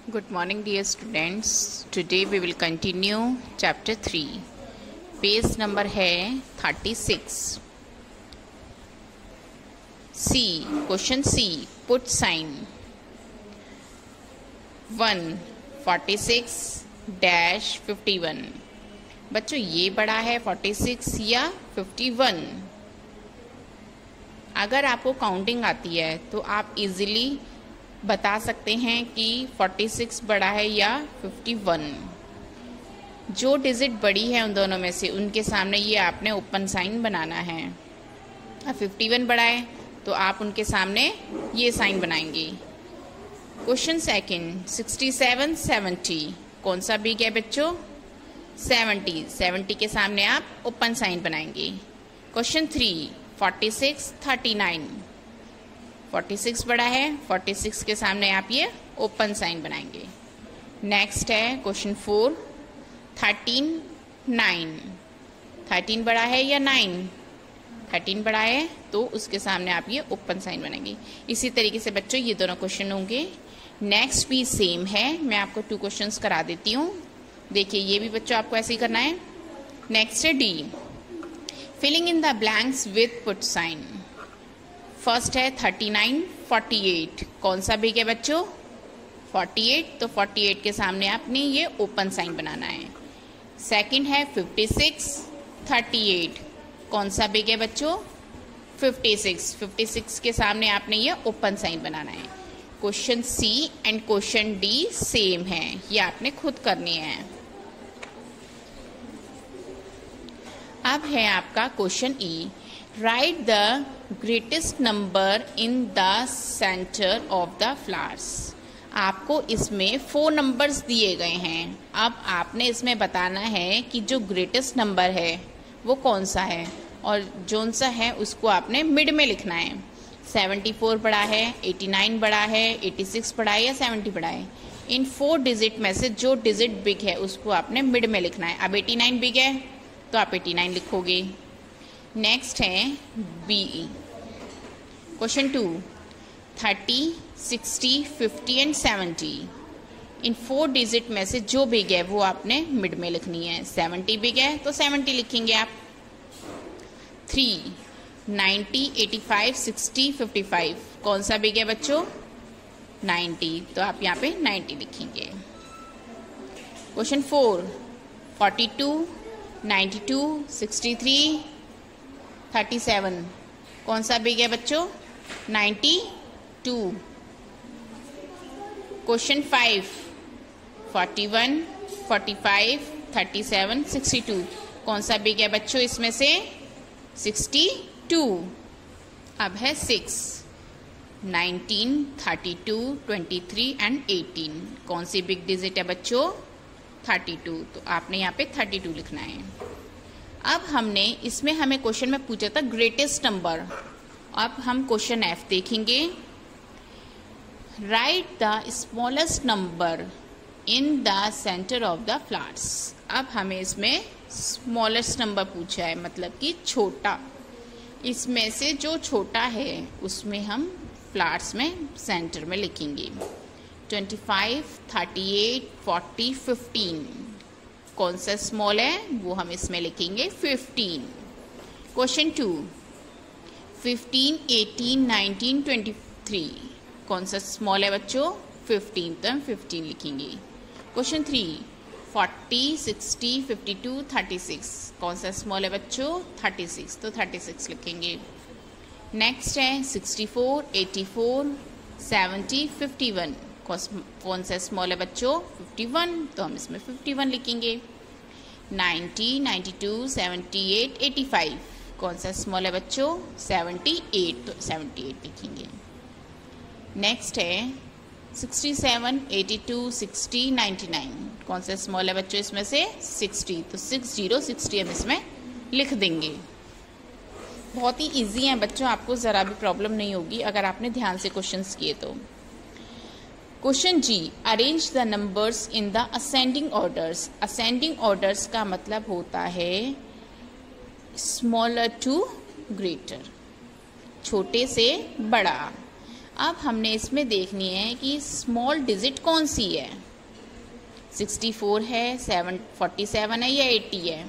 Good morning, dear students. Today we will continue chapter 3. Page number है 36. C. Question C. Put sign. 1. 46-51. बच्चों ये बड़ा है 46 या 51. अगर आपको काउंटिंग आती है तो आप इजीली बता सकते हैं कि 46 बड़ा है या 51. जो डिजिट बड़ी है उन दोनों में से उनके सामने ये आपने ओपन साइन बनाना है. अब 51 बड़ा है तो आप उनके सामने ये साइन बनाएंगे. क्वेश्चन सेकंड 67-70 कौन सा बिग है बच्चों? 70 के सामने आप ओपन साइन बनाएंगे. क्वेश्चन 3 46-39 46 बड़ा है, 46 के सामने आप ये ओपन साइन बनाएंगे. नेक्स्ट है क्वेश्चन 4 13-9 13 बड़ा है या 9? 13 बड़ा है तो उसके सामने आप ये ओपन साइन बनाएंगे. इसी तरीके से बच्चों ये दोनों क्वेश्चन होंगे. नेक्स्ट भी सेम है, मैं आपको 2 क्वेश्चंस करा देती हूँ. देखिए ये भी बच्चों आपको ऐसे ही करना है. नेक्स्ट है D filling in the blanks with put sign. First है 39-48 कौन सा बिग है बच्चों? 48 तो 48 के सामने आपने ये ओपन साइन बनाना है. सेकंड है 56-38 कौन सा बिग है बच्चों? 56 के सामने आपने ये ओपन साइन बनाना है. Question C and question D same है, ये आपने खुद करनी है. अब है आपका question E. Write the greatest number in the centre of the flowers. आपको इसमें 4 नंबर्स दिए गए हैं. अब आपने इसमें बताना है कि जो ग्रेटेस्ट नंबर है वो कौन सा है और जोन सा है उसको आपने मिड में लिखना है. 74 बड़ा है, 89 बड़ा है, 86 बड़ा है या 70 बड़ा है. इन 4 डिजिट में से जो डिजिट बिग है उसको आपने मिड में लिखना है. अब 89 बिग है तो आप 89 लिखोगे. नेक्स्ट है बी. Question 2 30, 60, 50 and 70. इन 4 डिजिट में से जो बिग है वो आपने मिड में लिखनी है. 70 बिग है तो 70 लिखेंगे आप. 3 90, 85, 60, 55 कौन सा बिग है बच्चों? 90 तो आप यहाँ पे 90 लिखेंगे. क्वेश्चन 4 42, 92, 63, 37 कौन सा बिग है बच्चों? 92. क्वेश्चन 5 41, 45, 37, 62 कौन सा बिग है बच्चों इसमें से? 62. अब है 6 19, 32, 23 एंड 18 कौन सी बिग डिजिट है बच्चों? 32 तो आपने यहाँ पे 32 लिखना है. अब हमने इसमें हमें क्वेश्चन में पूछा था ग्रेटेस्ट नंबर. अब हम क्वेश्चन एफ देखेंगे. Write the smallest number in the centre of the flowers. अब हमें इसमें स्मॉलेस्ट नंबर पूछा है, मतलब कि छोटा. इसमें से जो छोटा है उसमें हम फ्लावर्स में सेंटर में लिखेंगे. 25, 38, 40, 15 कौन सा स्मॉल है वो हम इसमें लिखेंगे 15. क्वेश्चन 2 15, 18, 19, 23 कौन सा स्मॉल है बच्चों? 15 तो हम 15 लिखेंगे. क्वेश्चन 3 40, 60, 52, 36 कौन सा स्मॉल है बच्चों? 36 तो 36 लिखेंगे. नेक्स्ट है 64, 84, 70, 51 कौन सा स्मॉल है बच्चों? 51 तो हम इसमें 51 लिखेंगे. 90, 92, 78, 85 कौन सा स्मॉल है बच्चों? 78 तो 78 लिखेंगे. नेक्स्ट है 67, 82, 60, 99 कौन सा स्मॉल है बच्चों इसमें से? 60 तो 60 हम इसमें लिख देंगे. बहुत ही इजी है बच्चों, आपको ज़रा भी प्रॉब्लम नहीं होगी अगर आपने ध्यान से क्वेश्चंस किए तो. Question G arrange the numbers in the ascending orders. Ascending orders का मतलब होता है स्मॉलर टू ग्रेटर, छोटे से बड़ा. अब हमने इसमें देखनी है कि स्मॉल डिजिट कौन सी है, 64 है, 47 है या 80 है।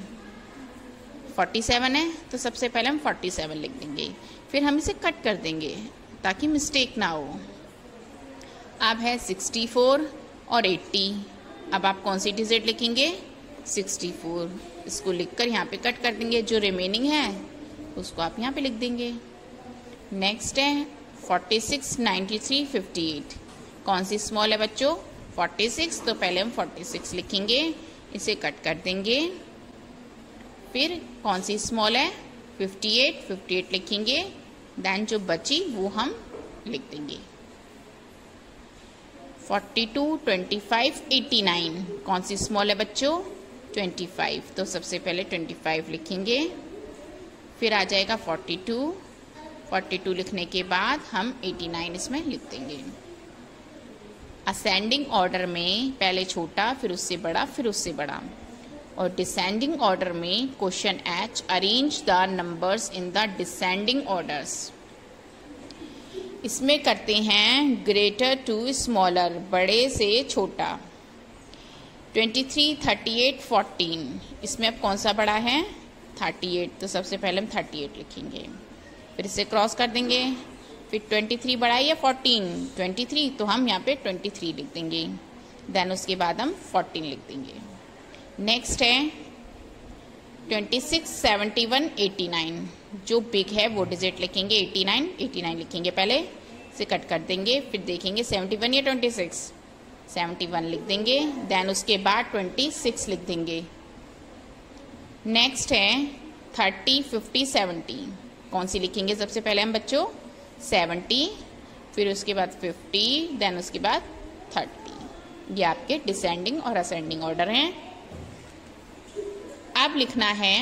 47 है तो सबसे पहले हम 47 लिख देंगे, फिर हम इसे कट कर देंगे ताकि मिस्टेक ना हो। अब है 64 और 80, अब आप कौन सी डिजिट लिखेंगे, 64। इसको लिखकर यहाँ पे कट कर देंगे, जो रिमेनिंग है उसको आप यहाँ पे लिख देंगे। नेक्स्ट है 46, 93, 58, कौन सी स्मॉल है बच्चों, 46, तो पहले हम 46 लिखेंगे, इसे कट कर देंगे। फिर कौन सी स्मॉल है, 58, 58 लिखेंगे, देन जो बची वो हम लिख देंगे। 42, 25, 89, कौन सी स्मॉल है बच्चों, 25, तो सबसे पहले 25 लिखेंगे, फिर आ जाएगा 42, 42 लिखने के बाद हम 89 इसमें लिख देंगे। असेंडिंग ऑर्डर में पहले छोटा, फिर उससे बड़ा, फिर उससे बड़ा, और डिसेंडिंग ऑर्डर में question H, arrange the numbers in the descending orders. इसमें करते हैं ग्रेटर टू स्मॉलर, बड़े से छोटा। 23, 38, 14, इसमें अब कौन सा बड़ा है, 38, तो सबसे पहले हम 38 लिखेंगे, फिर इसे क्रॉस कर देंगे। फिर 23 बड़ा है या 14, 23, तो हम यहाँ पे 23 लिख देंगे, देन उसके बाद हम 14 लिख देंगे। नेक्स्ट है 26, 71, 89, जो बिग है वो डिजिट लिखेंगे, 89 लिखेंगे, पहले इसे कट कर देंगे, फिर देखेंगे 71 या 26, 71 लिख देंगे, देन उसके बाद 26 लिख देंगे। नेक्स्ट है 30, 50, 70, कौन सी लिखेंगे सबसे पहले हम बच्चों, 70, फिर उसके बाद 50, देन उसके बाद 30। ये आपके डिसेंडिंग और असेंडिंग ऑर्डर हैं। अब लिखना है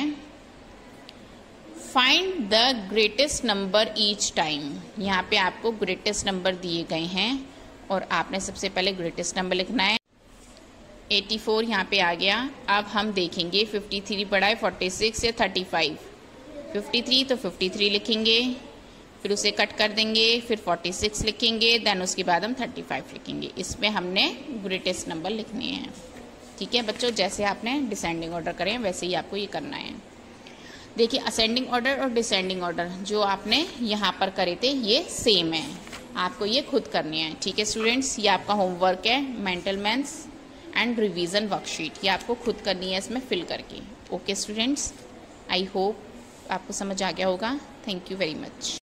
find the greatest number each time. यहाँ पे आपको ग्रेटेस्ट नंबर दिए गए हैं और आपने सबसे पहले ग्रेटेस्ट नंबर लिखना है। 84 यहाँ पे आ गया। अब हम देखेंगे 53 बड़ा है 46 या 35, 53 तो 53 लिखेंगे, फिर उसे कट कर देंगे, फिर 46 लिखेंगे, देन उसके बाद हम 35 लिखेंगे। इसमें हमने ग्रेटेस्ट नंबर लिखने हैं। ठीक है बच्चों, जैसे आपने डिसेंडिंग ऑर्डर करें वैसे ही आपको ये करना है। देखिए असेंडिंग ऑर्डर और डिसेंडिंग ऑर्डर जो आपने यहाँ पर करे थे ये सेम है, आपको ये खुद करने हैं। ठीक है स्टूडेंट्स, ये आपका होमवर्क है, mental maths and revision worksheet, ये आपको खुद करनी है इसमें फिल करके। ओके स्टूडेंट्स, आई होप आपको समझ आ गया होगा। Thank you very much.